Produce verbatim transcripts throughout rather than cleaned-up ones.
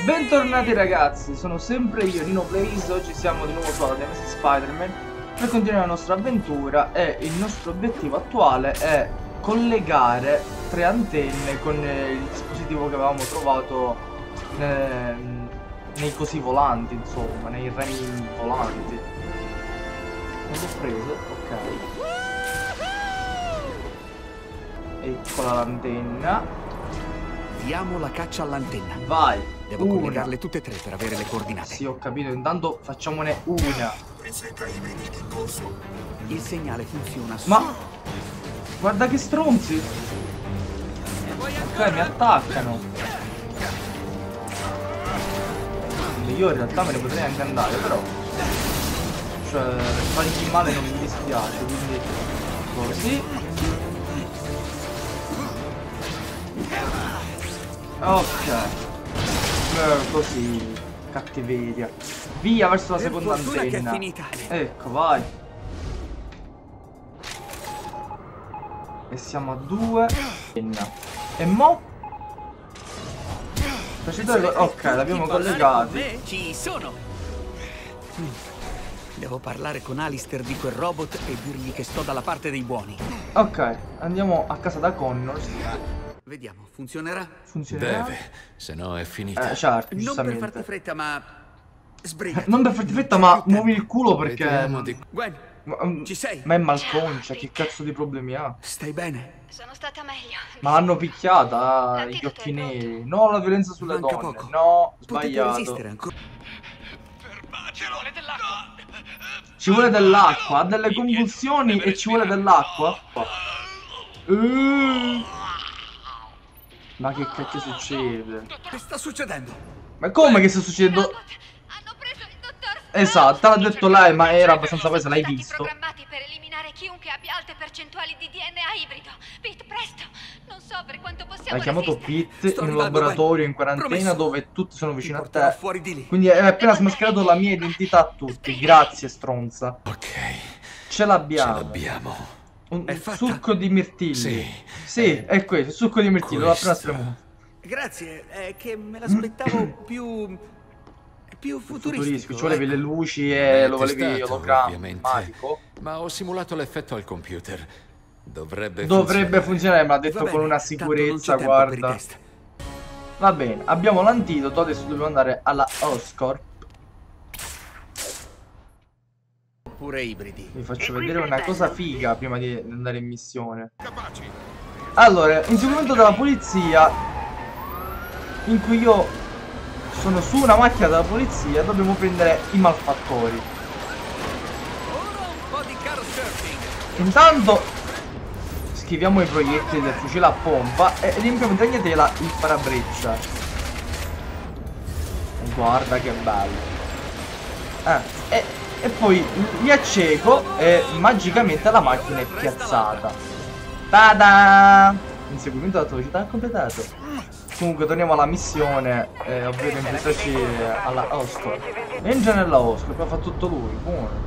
Bentornati ragazzi, sono sempre io, Nino Plays. Oggi siamo di nuovo su Nemesis Spider-Man per continuare la nostra avventura e il nostro obiettivo attuale è collegare tre antenne con il dispositivo che avevamo trovato eh, nei cosi volanti, insomma, nei remi volanti. Non l'ho preso, ok. Eccola l'antenna. Diamo la caccia all'antenna. Vai. Devo una. collegarle tutte e tre per avere le coordinate. Sì, ho capito. Intanto facciamone una. Il segnale funziona su. Ma guarda che stronzi. Ok, mi attaccano. Io in realtà me ne potrei anche andare, però cioè fargli male non mi dispiace, quindi così. Ok, eh, così, cattiveria. Via verso la seconda antenna. Che è finita. Ecco, vai. E siamo a due. E mo? Ok, l'abbiamo collegati. Ci sono. Devo parlare con Alistair di quel robot e dirgli che sto dalla parte dei buoni. Ok, andiamo a casa da Connors. Vediamo, funzionerà? Funzionerà? Deve, se no è finita. Eh, certo, Non per farti fretta, ma sbrigati. Non per farti fretta, ma muovi il culo perché Di... Gwen, ma, um, ci sei? ma è malconcia, che cazzo di problemi ha? Stai bene? Sono stata meglio. Ma l'hanno picchiata, gli occhi neri. No, la violenza sulle Manca donne. poco. No, Potete sbagliato. resistere ancora. Ci vuole dell'acqua. Ci vuole dell'acqua, ha delle convulsioni e ci vuole dell'acqua. Uh. Ma che cacchio succede? Che sta succedendo? Ma come che sta succedendo? Hanno preso il dottor. Esatto, l'ha detto lei, ma era abbastanza presa, l'hai visto? Programmati per eliminare chiunque abbia alte percentuali di D N A ibrido. Pete, presto. Non so per quanto possiamo. Hai chiamato resistere. Pete Sto in un arrivando, laboratorio vai. in quarantena Promesso. dove tutti sono vicino Ti a porterò te. fuori di lì. Quindi hai appena smascherato la mia identità a tutti. Grazie, stronza. Ok, Ce l'abbiamo. ce l'abbiamo. Un È fatta? succo di mirtilli. Sì. Sì, è questo, il succo di mirtilli. L'ho appena Questo. spremuto. Grazie, è che me l'aspettavo più... più futuristico. Futuristico, ci volevi ecco. le luci Beh, e lo volevi testato, ologrammico. ovviamente. Ma ho simulato l'effetto al computer. Dovrebbe Dovrebbe funzionare, ma ha Va detto bene, con una tanto non sicurezza, c'è tempo per i guarda. test. Va bene, abbiamo l'antidoto, adesso dobbiamo andare alla Oscorp. Pure ibridi. Vi faccio vedere una cosa figa prima di andare in missione. Allora, inseguimento della polizia, in cui io sono su una macchina della polizia, dobbiamo prendere i malfattori. Ora un po' di car surfing. Intanto schiviamo i proiettili del fucile a pompa e riempiamo di ragnatela il parabrezza. Guarda che bello. Eh, e, e poi li acceco e magicamente la macchina è piazzata. Tada! Inseguimento della velocità completato. Comunque torniamo alla missione, eh, ovvero impedirci alla Oscorp. Entra nella Oscorp, fa tutto lui, buono.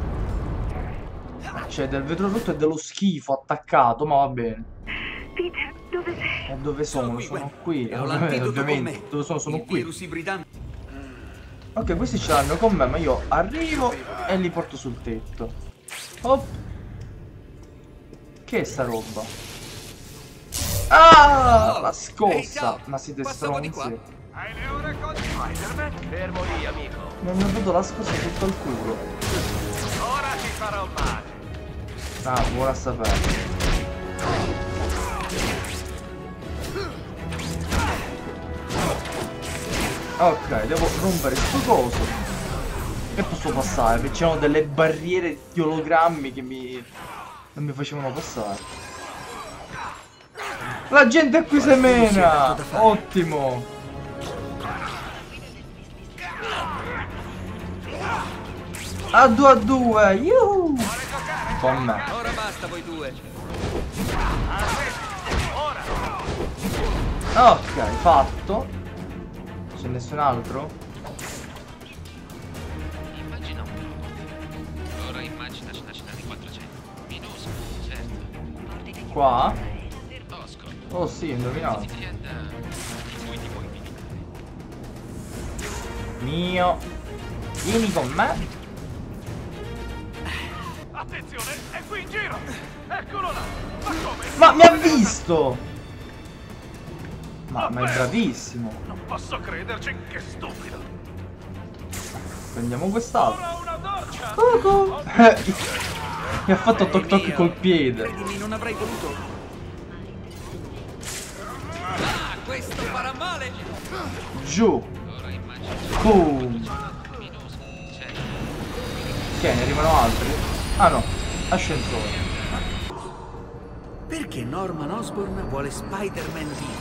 C'è del vetro rotto e dello schifo attaccato, ma va bene. Peter, dove sei? E dove sono? Sono qui, Sono Gwen. qui, E ho ovviamente, l'antidoto con ovviamente. me. Dove sono? Sono Il qui. virus ibridante. Ok, questi ce l'hanno con me, ma io arrivo e li porto sul tetto. Hop. Che è sta roba? Ah, la Ehi, scossa. ciao. Ma siete Passavo di stronzi. qua. Hai le ore con Spider-Man? Fermo lì, amico. Mi hanno dato la scossa sotto al culo. Ora ti farò male. Ah, buona a sapere. Ok, devo rompere sto coso. E posso passare, perché c'erano delle barriere di ologrammi che mi... non mi facevano passare. La gente qui semena! Ottimo! A due a due! Yuhu! Con me. Ora basta voi due. Ok, fatto. C'è nessun altro? Immagino. Ora immagina una città di quattrocento. Minuscola, certo. Qua? Oscorp. Oh sì, indovinato. Un'azienda in cui ti puoi visitare. mio. Vieni con me. Attenzione, è qui in giro! Eccolo là! Ma come? Ma mi ha visto! Ma, ma è bravissimo. Non posso crederci, che stupido! Prendiamo quest'altro. Ora una doccia! Cucù. Mi ha fatto toc toc col piede. Credimi, non avrei voluto. Ah, questo farà male! Giù. Ora immagina Boom. minuscoli, certo. Che ne arrivano altri? Ah no, ascensore. Perché Norman Osborn vuole Spider-Man vivo?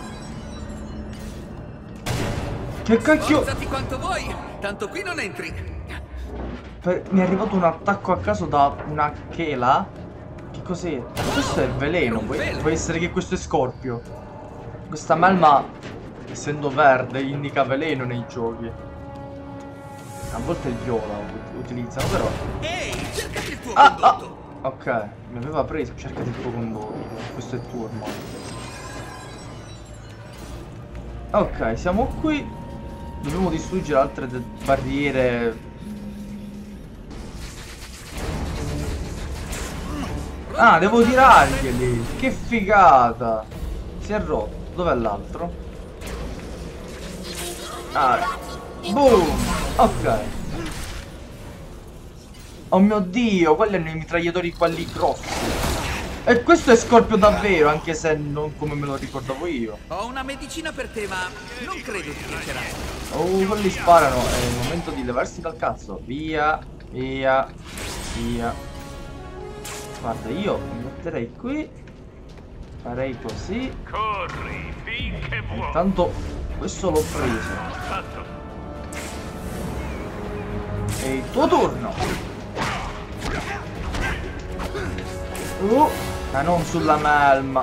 Che cacchio? Forzati quanto vuoi, tanto qui non entri. Per- Mi è arrivato un attacco a caso da una chela. Che cos'è? Questo è veleno. Può, può essere che questo è Scorpio. Questa melma, essendo verde, indica veleno nei giochi. A volte il viola ut- utilizzano, però. Ehi, cercati il tuo Ah, ah. condotto. Ok, mi aveva preso. Cercati il tuo condotto. Questo è tuo ormai. Ok, siamo qui. Dobbiamo distruggere altre de- barriere. Ah, devo tirarglieli. Che figata. Si è rotto. Dov'è l'altro? Ah. Boom. Ok. Oh mio Dio, quelli hanno i mitragliatori quelli grossi. E questo è Scorpio davvero, anche se non come me lo ricordavo io. Ho una medicina per te, ma non credo ti piacerà. Oh, quelli sparano. È il momento di levarsi dal cazzo. Via, via, via. Guarda, io mi metterei qui. Farei così. Corri finché vuoi! Intanto questo l'ho preso. Tanto, È il tuo turno. Uh, ma non sulla melma.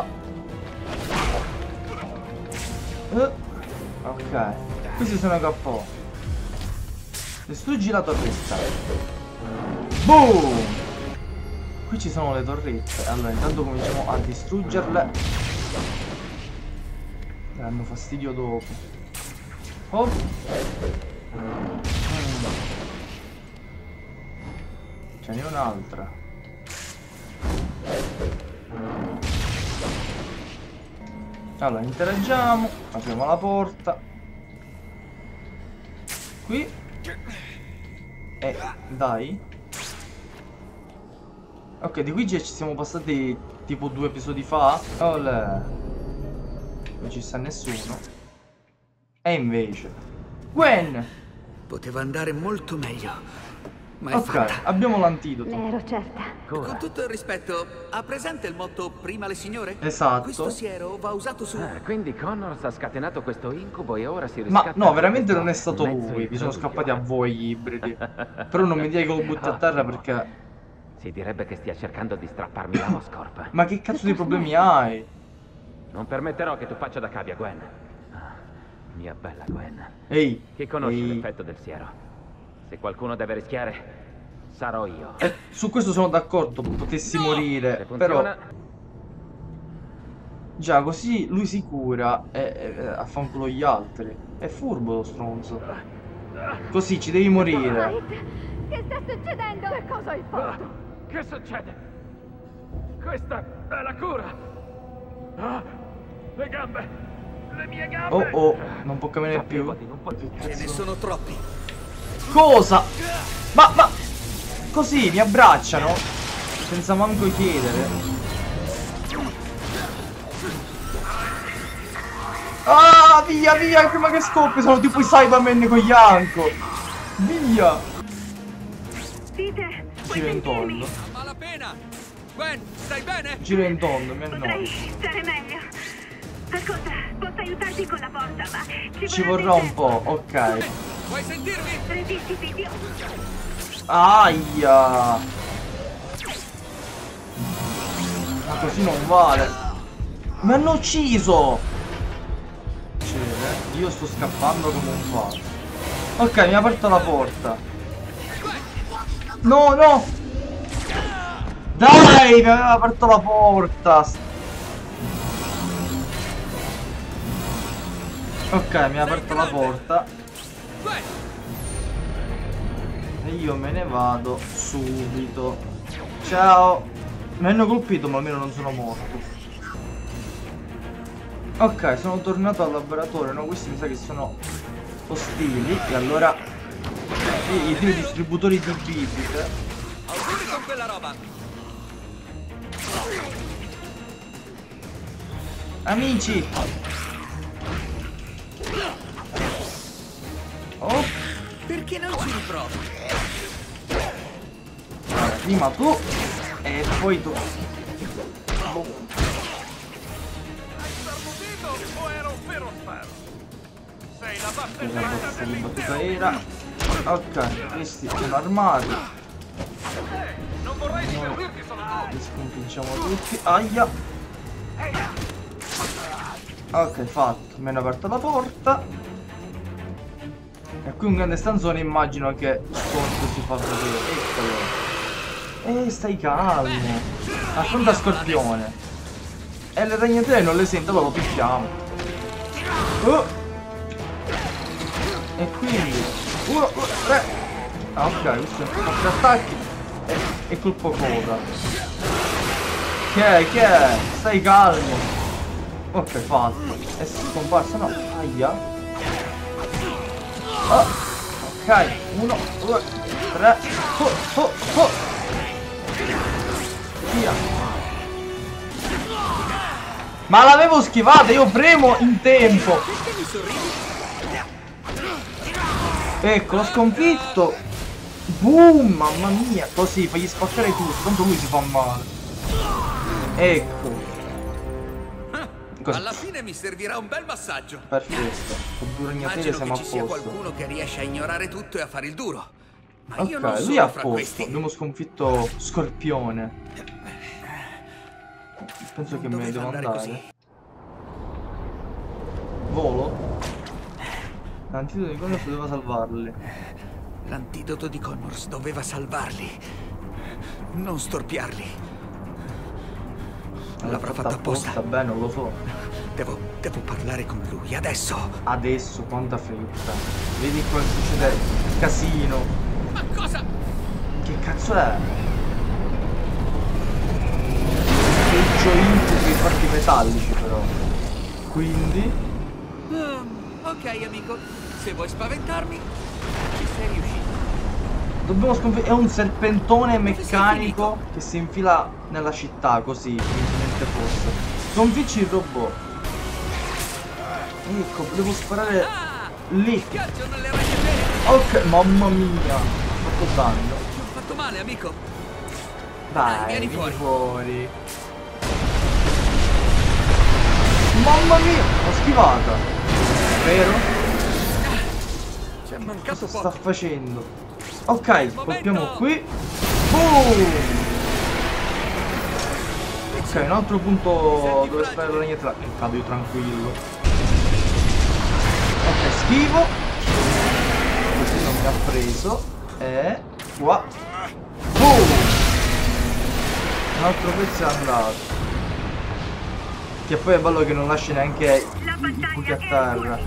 Uh, ok. Questi sono K O. Distruggi la torretta. Boom! Qui ci sono le torrette. Allora intanto cominciamo a distruggerle. Danno fastidio dopo. Oh. Mm. Ce n'è un'altra. Allora interagiamo. Apriamo la porta. Qui. E dai. Ok, di qui già ci siamo passati tipo due episodi fa. Olè. Non ci sta nessuno. E invece Gwen. Poteva andare molto meglio. Ma è Ok, fatta. abbiamo l'antidoto. Ne ero certa. Con tutto il rispetto, ha presente il motto prima le signore? Esatto. Questo siero va usato su... Ah, quindi Connors ha scatenato questo incubo e ora si Ma riscatta. no, veramente da non è questo stato mezzo lui. Vi sono improvviso. scappati a voi gli ibridi. Però non mi dirai che lo butti a terra perché. Si direbbe che stia cercando di strapparmi la Oscorp. Ma che cazzo di problemi hai? Non permetterò che tu faccia da cavia, Gwen. Ah, mia bella Gwen. Ehi. Chi conosce ehi. l'effetto del siero? Se qualcuno deve rischiare, sarò io. Eh, su questo sono d'accordo. Potessi morire. Se Però. funziona, Già, così lui si cura e, e affanculo gli altri. È furbo lo stronzo. Così ci devi morire. White, che sta succedendo? Che cosa hai fatto? che succede? Questa è la cura! Ah, le gambe! Le mie gambe! Oh oh, non può camminare più. non puoi più. Ce ne sono troppi. Cosa? Ma, ma... Così mi abbracciano? Senza manco chiedere. Ah, via, via, prima che scoppi, sono tipo i Cybermen con Yanko. Via. Peter, puoi Giro in sentirmi? tondo. A malapena! Gwen, stai bene? Giro in tondo, mi Potrei annoio. stare meglio. Ascolta, posso aiutarti con la porta, ma ci, Ci vorrà vorrà del un po', ok. Vuoi sentirmi? tempo. Resisti, Pidio. Aia. Ma così non vale. Mi hanno ucciso. Io sto scappando come un pazzo. Ok, mi ha aperto la porta. No, no. Dai, mi aveva aperto la porta. Ok, mi ha aperto la porta. E io me ne vado subito. Ciao. Mi hanno colpito ma almeno non sono morto. Ok, sono tornato al laboratorio. No, questi mi sa che sono ostili. E allora i, i due distributori di bibite. Auguri con quella roba. Amici. Oh. Perché non ci riprovi? Allora, prima tu e poi tu. O ero un vero spero? Sei la Questa batteria battuta era. Ok, questi sono armati. Non vorrei divertirti solo tu. Li sconfiggiamo tutti. Aia. Ok, fatto. Mi hanno aperto la porta. E qui un grande stanzone, immagino che sconto si fa vedere. Eccolo. Eh, stai calmo. Affronta Scorpione. E le ragnatele non le sento, allora lo picchiamo. Oh. E quindi uno, due, tre. Ah, ok, questo è quattro attacchi. E, e colpo coda. Che è? Che è? Stai calmo. Ok, fatto. È scomparso, no? Aia. Oh. Ok, uno, due, tre. Oh, oh, oh. Via. Ma l'avevo schivata, io premo in tempo. Ecco, l'ho sconfitto. Boom, mamma mia. Così, fagli spaccare tutto, tanto lui si fa male. Ecco. Così. Alla fine mi servirà un bel massaggio. Perfetto. Con due ragnatele Immagino siamo che a ci sia posto. qualcuno che riesce a ignorare tutto e a fare il duro. Ma io non Ok, sono lui è a fra posto. questi. Abbiamo sconfitto Scorpione. Penso Non che me ne doveva devo andare andare. così. Volo. L'antidoto di Connors doveva salvarli. L'antidoto di Connors doveva salvarli, non storpiarli. L'avrà fatta apposta. Beh, non lo so. Devo, devo parlare con lui adesso. Adesso, quanta fretta. Vedi qua succede il casino. Ma cosa? Che cazzo è? Peggio incubi i fatti metallici però. Quindi Um, ok, amico. Se vuoi spaventarmi, ci sei riuscito. dobbiamo sconfiggere. È un serpentone meccanico che si infila nella città così, niente fosse. Sconfiggi il robot. Ecco, devo sparare Ah! lì. Schiaccio nelle ragnatele. Ok, mamma mia. Ho fatto danno. Ti ho fatto male, amico. Dai, vieni vieni fuori. fuori. Mamma mia, l'ho schivata. Vero? Ci è mancato Cosa poco. sta facendo? Ok, colpiamo qui. Boom! Ok, un altro punto dove sparare la ragnatela. E cado io tranquillo. Ok, schivo. Così non mi ha preso. E qua. Boom! Un altro pezzo è andato. Che poi è bello che non lasci neanche i buchi a terra.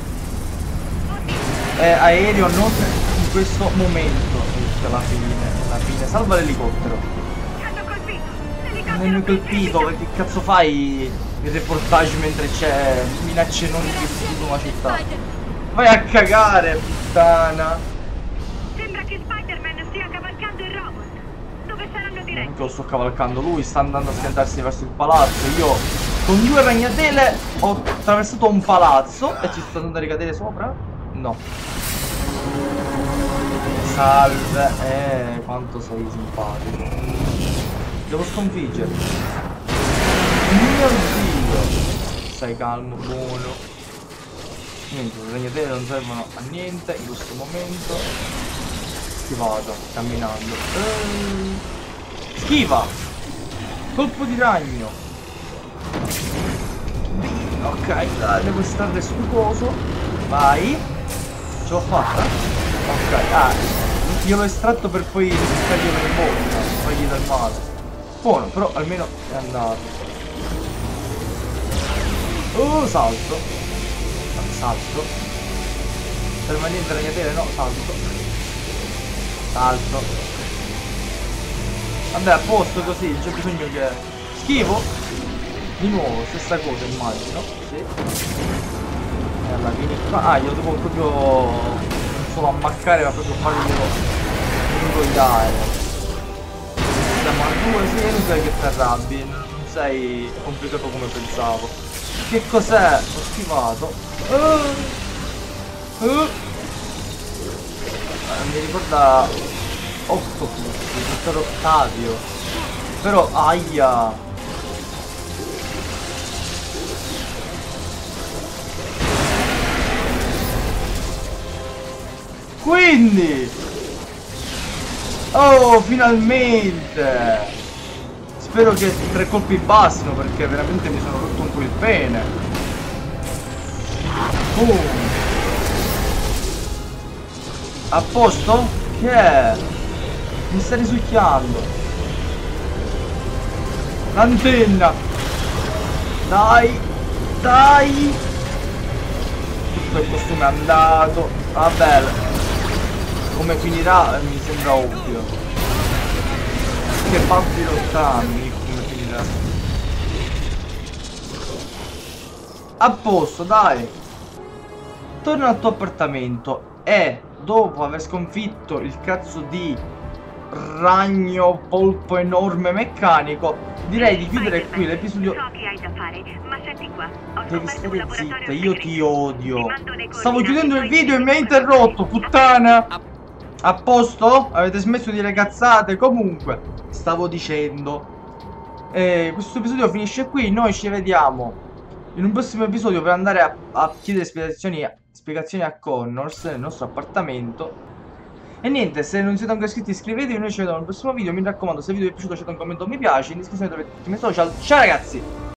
È aereo non in questo momento. Ecco, alla fine. Alla fine. Salva l'elicottero. Hanno colpito. Non mi hanno colpito, che cazzo fai il reportage mentre c'è minacce non che esplode una città? Vai a cagare, puttana! Sembra che Spider-Man stia cavalcando il robot. Dove saranno diretti? Non che lo sto cavalcando, lui sta andando a schiantarsi verso il palazzo. Io con due ragnatele ho attraversato un palazzo e ci sto andando a ricadere sopra? No. Salve, eh, quanto sei simpatico. Devo sconfiggerlo. Mio Dio. Stai calmo, buono. Niente, le ragnatele non servono a niente in questo momento. Schivata, camminando. Eh, schiva! Colpo di ragno. Ok, dai, devo stare stuposo. Vai. Ce l'ho fatta? Ok, ah, gliel'ho estratto per poi buttarglielo in bocca, fargli del male. Buono, però almeno è andato. Oh, salto. Salto. ferma niente ragnatele, no, salto. Salto. Vabbè, a posto così, c'è bisogno che... Schivo? Di nuovo, stessa cosa immagino. Sì. E alla fine... Ah, io devo proprio... non solo ammaccare, ma proprio farglielo... ingoiare. Siamo a due, sì, non sai che ti arrabbi, non sei complicato come pensavo. Che cos'è? Ho schivato. Uh, uh. Eh, mi ricorda Octopus, il dottor Octavio. Però, aia. Quindi, oh, finalmente. Spero che tre colpi bastino, perché veramente mi sono rotto un po' il pene. Boom. A posto? Che è? Mi sta risucchiando. L'antenna. Dai. Dai. Tutto il costume è andato. Vabbè. Come finirà mi sembra ovvio. Che babbi lontani come finirà. A posto, dai. Torna al tuo appartamento e dopo aver sconfitto il cazzo di ragno polpo enorme meccanico, direi di chiudere qui l'episodio. So che hai da fare, ma senti qua. Ho Devi scoperto un stare laboratorio zitta, io segreto. ti odio. Ti mando le Stavo coordinate chiudendo il poi video e ti mi hai dico interrotto, come puttana. A- A posto? Avete smesso di dire cazzate? Comunque, stavo dicendo. Eh, questo episodio finisce qui. Noi ci vediamo in un prossimo episodio per andare a, a chiedere spiegazioni, spiegazioni a Connors nel nostro appartamento. E niente, se non siete ancora iscritti iscrivetevi. Noi ci vediamo nel prossimo video. Mi raccomando, se il video vi è piaciuto lasciate un commento mi piace. In descrizione trovate tutti i miei social. Ciao ragazzi!